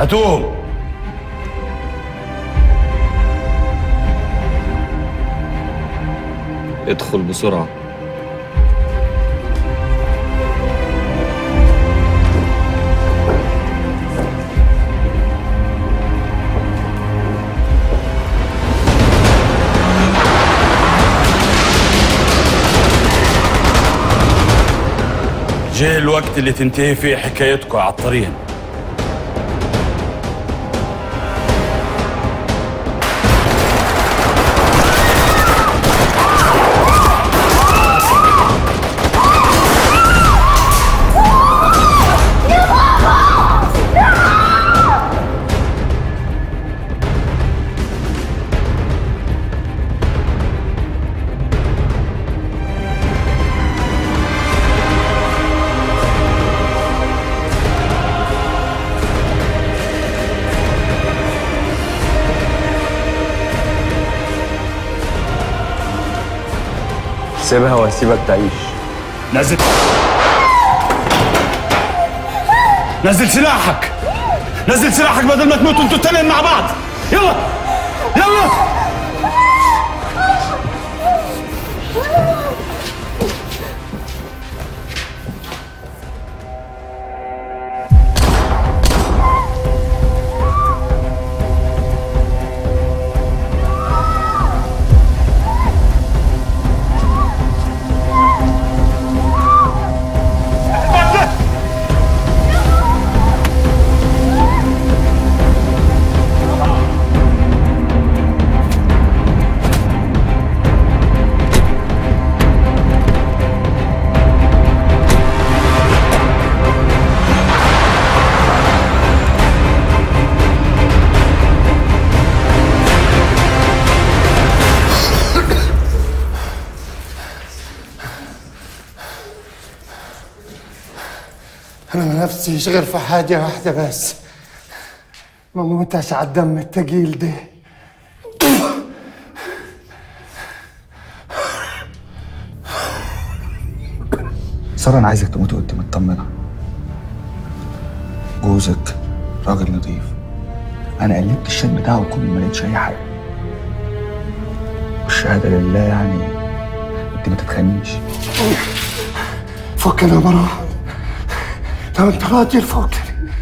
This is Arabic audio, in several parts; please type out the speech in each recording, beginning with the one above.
هاتوهم. ادخل بسرعة. جه الوقت اللي تنتهي فيه حكايتكم على الطريق. سيبها وهسيبك تعيش. نزل سلاحك، نزل سلاحك بدل ما تموتوا انتوا التنين مع بعض. يلا يلا. أنا ما نفسيش غير في حاجة واحدة بس، ما موتش على الدم التقيل ده. سارة أنا عايزك تموت وأنت مطمنة. جوزك راجل نظيف. أنا قلبت الشات بتاعه كله ما لقيتش أي حاجة. والشهادة لله يعني أنت ما تتخانيش. فكنا يا مروان، لو أنت راجل فكني.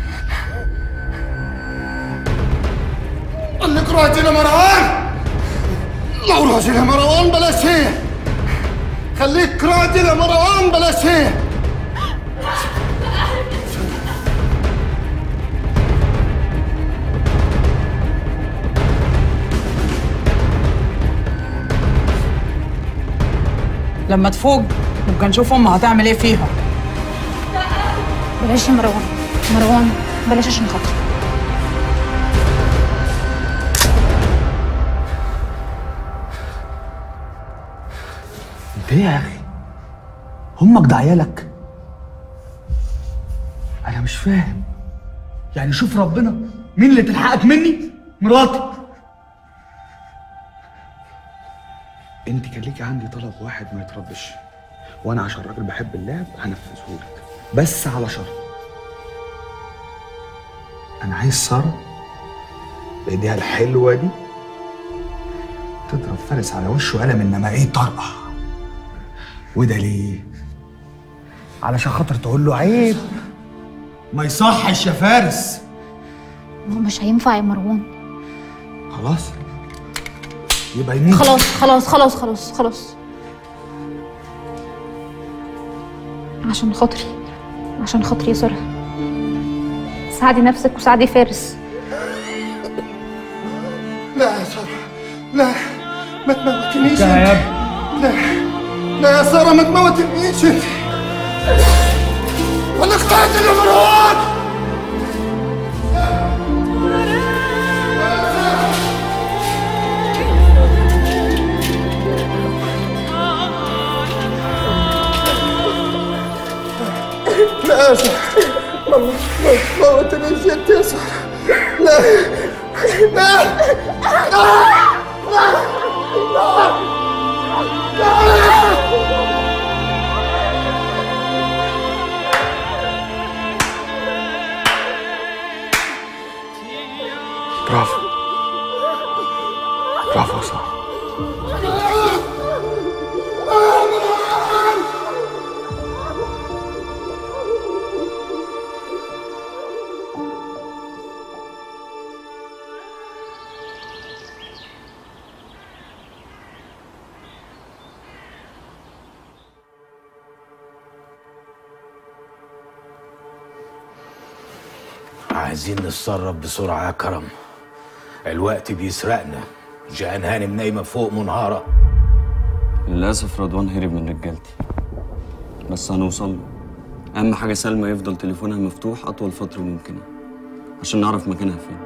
خليك راجل يا مروان، لو راجل يا مروان بلاش هي. خليك راجل يا مروان بلاش هي. لما تفوق نبقى نشوف امها هتعمل ايه فيها. بلاش يا مروان بلاش عشان خاطري. انت ايه يا اخي؟ امك ده عيالك؟ انا مش فاهم. يعني شوف ربنا، مين اللي تلحقك مني؟ مراتي. انت كان ليكي عندي طلب واحد ما يتردش، وانا عشان راجل بحب اللعب هنفذهولك، بس على شرط. انا عايز ساره بايديها الحلوه دي تضرب فارس على وشه قلم انما ايه طرقه. وده ليه؟ علشان خاطر تقول له عيب، ما يصحش يا فارس. هو مش هينفع يا مروان. خلاص يبقى يموت. خلاص عشان خاطري يا سارة، ساعدي نفسك وساعدي فارس. لا يا سارة، لا ما تموتنيش. لا يا ابني، لا يا سارة ما تموتنيش انت. ولا اقتلت يا مروان. لا يا سارة، ما تموتنيش انت يا سارة. لا لا لا رفصة. عايزين نتصرف بسرعة يا كرم، الوقت بيسرقنا. جان هانم نايمة فوق منهارة. للأسف رضوان هرب من رجالتي، بس هنوصل له. أهم حاجة سلمى يفضل تليفونها مفتوح أطول فترة ممكنة عشان نعرف مكانها فين.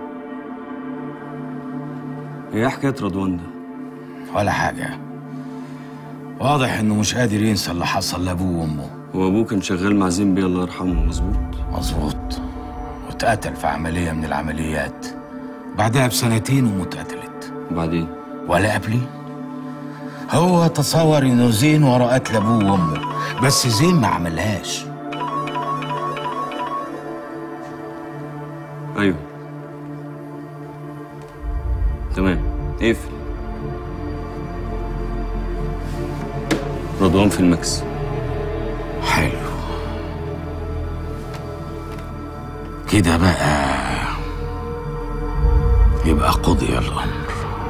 إيه حكاية رضوان ده؟ ولا حاجة، واضح إنه مش قادر ينسى اللي حصل لأبوه وأمه. وأبوه كان شغال مع زنبي الله يرحمه، مظبوط؟ مظبوط، واتقتل في عملية من العمليات، بعدها ب2 أمه اتقتلت. وبعدين؟ ولا قبلي؟ هو تصور إنه زين ورا قتل أبوه وأمه، بس زين ما عملهاش. أيوه تمام، اقفل. رضوان في المكس. حلو كده بقى، يبقى قضي الأمر.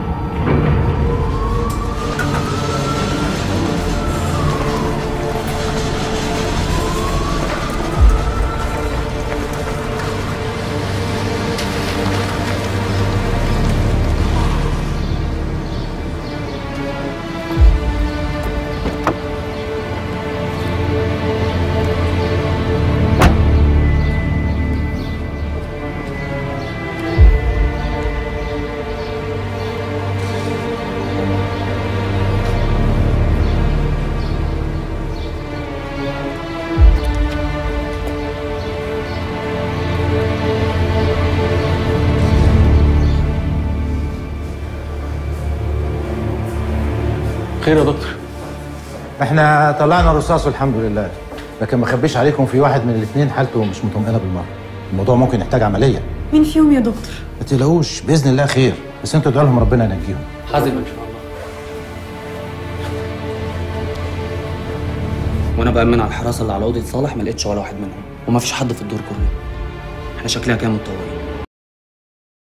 خير يا دكتور؟ احنا طلعنا الرصاص والحمد لله، لكن ما اخبيش عليكم في واحد من الاثنين حالته مش مطمئنه بالمره. الموضوع ممكن يحتاج عمليه. مين فيهم يا دكتور؟ ما تقلقوش، باذن الله خير، بس انتوا ادعوا لهم ربنا ينجيهم. حازم ان شاء الله. وانا بامن على الحراسه اللي على اوضه صالح، ما لقيتش ولا واحد منهم، وما فيش حد في الدور كله. احنا شكلنا كده متطورين.